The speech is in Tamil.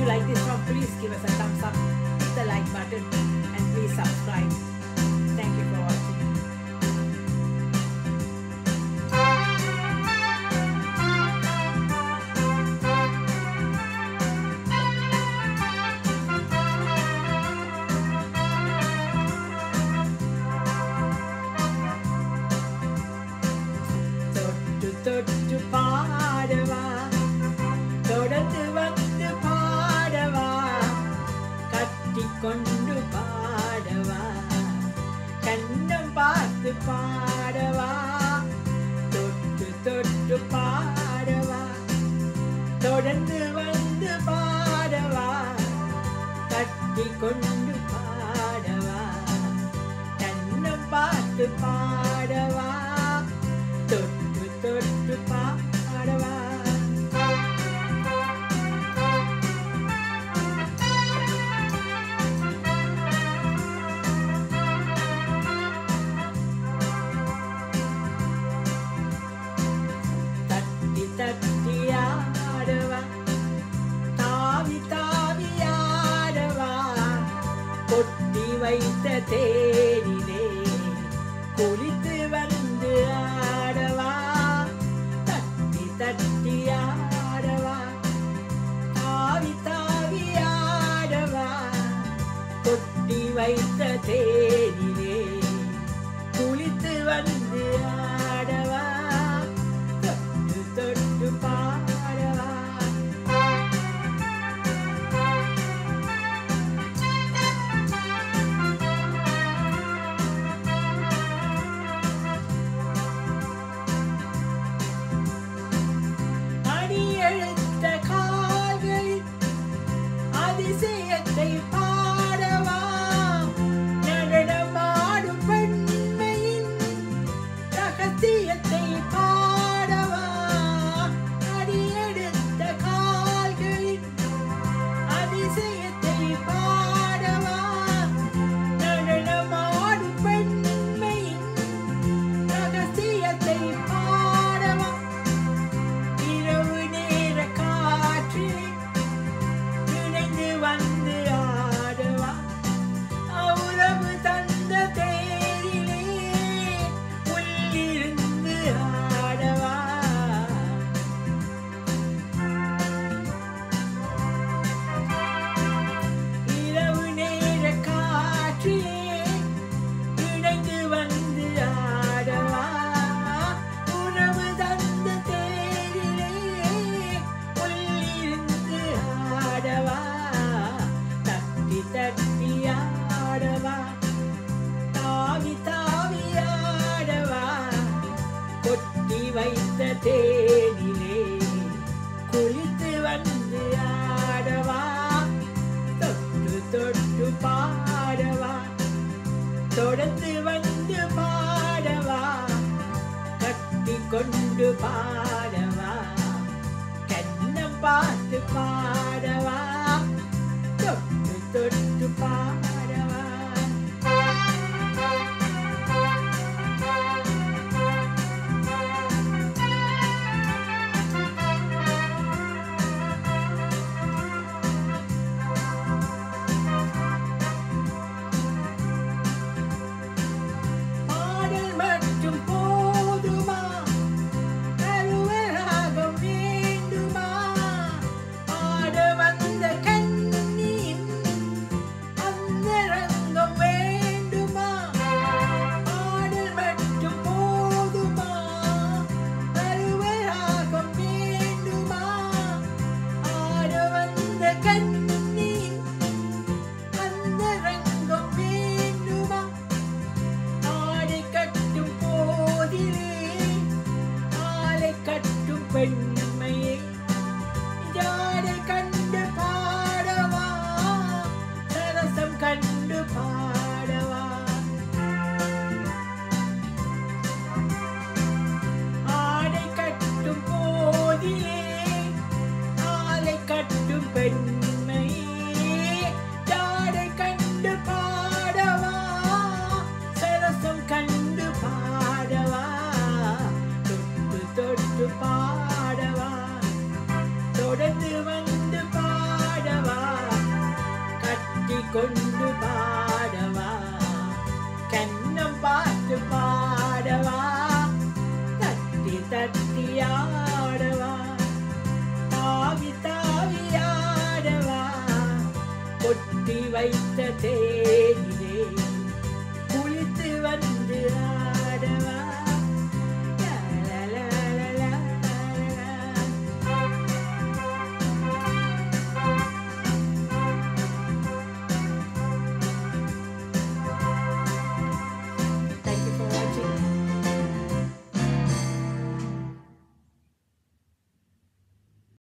you like this song, please give us a thumbs up, hit the like button, and please subscribe. Thank you for watching. தொட்டு பாடவா, தொடர்ந்து வந்து பாடவா, கட்டி கொண்டு பாடவா, கண்ணம் பார்த்து பாடவா, தொட்டு தொட்டு பாடவா, தொடர்ந்து வந்து பாடவா, கட்டி கொண்டு பாடவா, கண்ணம் பார்த்து பாடவா, தொட்டு தொட்டு பாடவா. தட்டி தட்டி ஆடவா, தாவி தாவி ஆடவா, கொட்டி வைத்த தேரிலே குளித்து வந்து ஆடவா, தட்டி தட்டி ஆடவா, தாவி தாவி ஆடவா, கொட்டி வைத்த தேரிலே குளித்து வந்து ஆடவா, தொட்டு தொட்டு பாடவா. அடியெழுத்த கால்களில் அதிசயத்தை பாடவா, நடனமாடும் பெண்மையின் ரகசியத்தை பாடவா, அடியெடுத்த கால்களில் அதிசயத்தை பாடவா, நடனமாடும் பெண்மையின் ரகசியத்தை பாடவா, இரவு நேர காற்றில் இணைந்து வந்து ஆடவா, உறவு தந்த தேரிலே உள்ளிருந்து ஆடவா, இரவு நேர காற்றிலே இணைந்து வந்து ஆடவா, உறவு தந்த தேரிலே உள்ளிருந்து ஆடவா, தட்டி தட்டி ஆடவா, தாவி தாவி ஆடவா, கொட்டி வைத்த தேனிலே குளித்து வந்து ஆடவா, தொட்டு தொட்டு பாடவா, தொடர்ந்து வந்து பாடவா, கட்டி கொண்டு பாடவா, கண்ணம் பார்த்து பாடவா, தொட்டு தொட்டு பாடவா. பாடல் மட்டும் போதுமா, அருவராகம் வேண்டுமா, ஆட வந்த கண்ணியின் அந்தரங்கம் வேண்டுமா, பாடல் மட்டும் போதுமா, அருவராகம் வேண்டுமா, ஆட வந்த கண்ணியின் அந்தரங்கம் வேண்டுமா, ஆடை கட்டும் போதிலே ஆளை கட்டும் பெண்மையே, ஜாடை கண்டு பாடவா, சரசம் கண்டு பாடவா, ஆடை கட்டும் போதிலே ஆளை கட்டும் பெண்மையே, ஜாடை கண்டு பாடவா, சரசம் கண்டு பாடவா, தொட்டு தொட்டு பாடவா. கண்ணம் பார்த்து பாடவா, தட்டி தட்டி ஆடவா, தாவி தாவி ஆடவா, கொட்டி வைத்த தேயிலே குளித்து வந்து